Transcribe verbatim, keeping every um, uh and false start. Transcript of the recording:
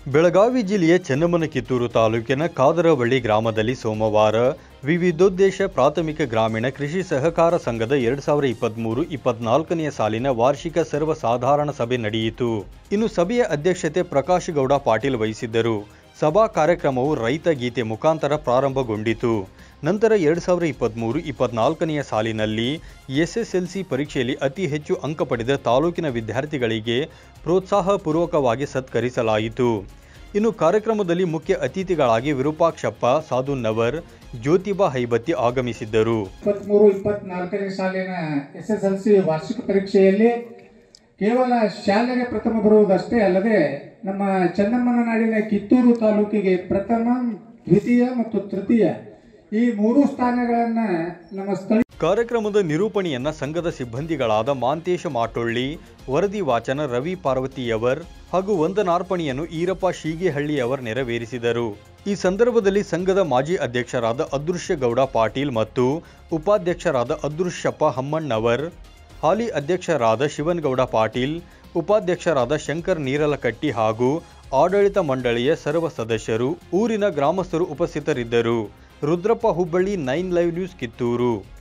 ಬೆಳಗಾವಿ ಜಿಲ್ಲೆಯ ಚೆನ್ನಮ್ಮನ-ಕಿತ್ತೂರು ತಾಲೂಕಿನ ಕಾದರವಳ್ಳಿ ಗ್ರಾಮದಲ್ಲಿ ಸೋಮವಾರ ವಿವಿಧೋದ್ದೇಶ ಪ್ರಾಥಮಿಕ ಗ್ರಾಮೀಣ ಕೃಷಿ ಸಹಕಾರ ಸಂಘದ ಎರಡು ಸಾವಿರದ ಇಪ್ಪತ್ತ್ಮೂರು ಇಪ್ಪತ್ನಾಲ್ಕನೆಯ ಸಾಲಿನ ವಾರ್ಷಿಕ ಸರ್ವಸಾಧಾರಣ ಸಭೆ ನಡೆಯಿತು. ಇನ್ನು ಸಭೆಯ ಅಧ್ಯಕ್ಷತೆ ಪ್ರಕಾಶ್ ಗೌಡ ಪಾಟೀಲ್ ವಹಿಸಿದ್ದರು. ಸಭಾ ಕಾರ್ಯಕ್ರಮವು ರೈತ ಗೀತೆ ಮುಖಾಂತರ ಪ್ರಾರಂಭಗೊಂಡಿತು. ನಂತರ ಎರಡು ಸಾವಿರದ ಇಪ್ಪತ್ತ್ಮೂರು ಇಪ್ಪತ್ನಾಲ್ಕನೆಯ ಸಾಲಿನಲ್ಲಿ ಎಸ್ಎಸ್ಎಲ್ಸಿ ಪರೀಕ್ಷೆಯಲ್ಲಿ ಅತಿ ಹೆಚ್ಚು ಅಂಕ ಪಡೆದ ತಾಲೂಕಿನ ವಿದ್ಯಾರ್ಥಿಗಳಿಗೆ ಪ್ರೋತ್ಸಾಹಪೂರ್ವಕವಾಗಿ ಸತ್ಕರಿಸಲಾಯಿತು. ಇನ್ನು ಕಾರ್ಯಕ್ರಮದಲ್ಲಿ ಮುಖ್ಯ ಅತಿಥಿಗಳಾಗಿ ವಿರೂಪಾಕ್ಷಪ್ಪ ಸಾಧುನವರ್, ಜ್ಯೋತಿಬಾ ಹೈಬತ್ತಿ ಆಗಮಿಸಿದ್ದರು. ಇಪ್ಪತ್ತ್ಮೂರು ಇಪ್ಪತ್ನಾಲ್ಕನೇ ಸಾಲಿನ ಎಸ್ಎಸ್ಎಲ್ಸಿ ವಾರ್ಷಿಕ ಪರೀಕ್ಷೆಯಲ್ಲಿ ಕೇವಲ ಶಾಲೆಗೆ ಪ್ರಥಮ ಬರುವುದಷ್ಟೇ ಅಲ್ಲದೆ ನಮ್ಮ ಚೆನ್ನಮ್ಮನ ನಾಡಿನ ಕಿತ್ತೂರು ತಾಲೂಕಿಗೆ ಪ್ರಥಮ, ದ್ವಿತೀಯ ಮತ್ತು ತೃತೀಯ ಈ ಮೂರು ಸ್ಥಾನಗಳನ್ನು ನಮ್ಮ ಸ್ಥಳ. ಕಾರ್ಯಕ್ರಮದ ನಿರೂಪಣೆಯನ್ನ ಸಂಘದ ಸಿಬ್ಬಂದಿಗಳಾದ ಮಾಂತೇಶ ಮಾಟೊಳ್ಳಿ, ವರದಿ ವಾಚನ ರವಿ ಪಾರ್ವತಿಯವರ್ ಹಾಗೂ ವಂದನಾರ್ಪಣೆಯನ್ನು ಈರಪ್ಪ ಶೀಗೆಹಳ್ಳಿಯವರ್ ನೆರವೇರಿಸಿದರು. ಈ ಸಂದರ್ಭದಲ್ಲಿ ಸಂಘದ ಮಾಜಿ ಅಧ್ಯಕ್ಷರಾದ ಅದೃಶ್ಯಗೌಡ ಪಾಟೀಲ್ ಮತ್ತು ಉಪಾಧ್ಯಕ್ಷರಾದ ಅದೃಶ್ಯಪ್ಪ ಹಮ್ಮಣ್ಣವರ್, ಹಾಲಿ ಅಧ್ಯಕ್ಷರಾದ ಶಿವನಗೌಡ ಪಾಟೀಲ್, ಉಪಾಧ್ಯಕ್ಷರಾದ ಶಂಕರ್ ನೀರಲಕಟ್ಟಿ ಹಾಗೂ ಆಡಳಿತ ಮಂಡಳಿಯ ಸರ್ವ ಸದಸ್ಯರು, ಊರಿನ ಗ್ರಾಮಸ್ಥರು ಉಪಸ್ಥಿತರಿದ್ದರು. Rudrappa Hubballi, nine live news, Kittur.